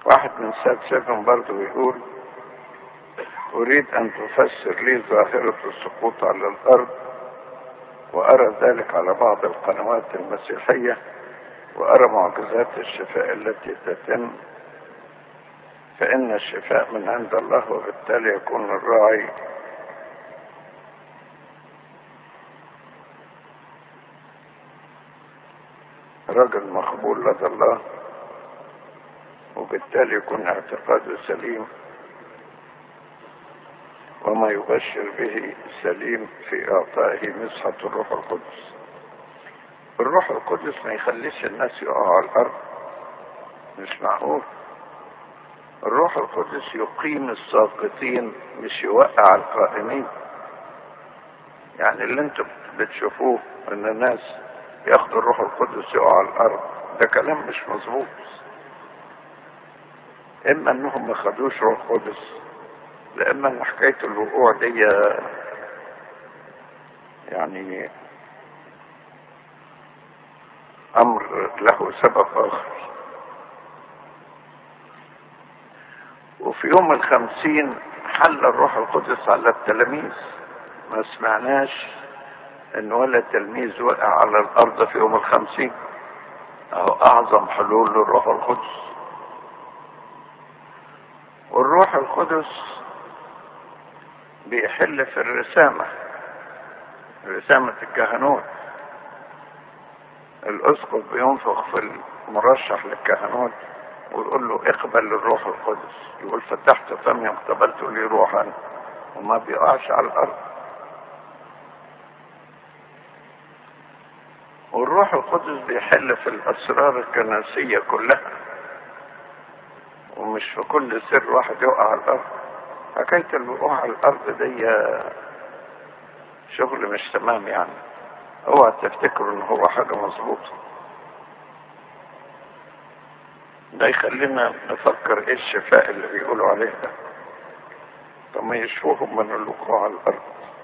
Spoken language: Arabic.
واحد من ساد سيفن برضه يقول: أريد أن تفسر لي ظاهرة السقوط على الأرض، وأرى ذلك على بعض القنوات المسيحية، وأرى معجزات الشفاء التي تتم، فإن الشفاء من عند الله، وبالتالي يكون الراعي رجل مقبول لدى الله، وبالتالي يكون اعتقاده سليم، وما يبشر به سليم في إعطائه مسحة الروح القدس. الروح القدس ما يخليش الناس يقعوا على الأرض، مش معقول. الروح القدس يقيم الساقطين، مش يوقع القائمين. يعني اللي انتم بتشوفوه ان الناس ياخدوا الروح القدس يقعوا على الأرض، ده كلام مش مظبوط. اما انهم ما خدوش روح قدس، لأما ان حكاية الوقوع دي يعني امر له سبب اخر. وفي يوم 50 حل الروح القدس على التلاميذ، ما سمعناش ان ولا تلميذ وقع على الارض في يوم 50. اهو اعظم حلول للروح القدس. والروح القدس بيحل في رسامة الكهنوت. الاسقف بينفخ في المرشح للكهنوت ويقول له: اقبل الروح القدس. يقول: فتحت فمي اقتبلت لي روحا، وما بيقعش على الارض. والروح القدس بيحل في الاسرار الكنسية كلها، ومش في كل سر واحد يقع على الارض. حكاية الوقوع على الارض دي شغل مش تمام يعني. اوعى تفتكروا ان هو حاجة مظبوطة. ده يخلينا نفكر ايه الشفاء اللي بيقولوا عليه ده. طب ما يشفوهم من الوقوع على الارض.